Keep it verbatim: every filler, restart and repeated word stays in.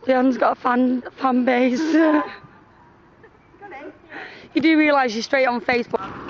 Leon's got a fan fan base. You do realise you're straight on Facebook.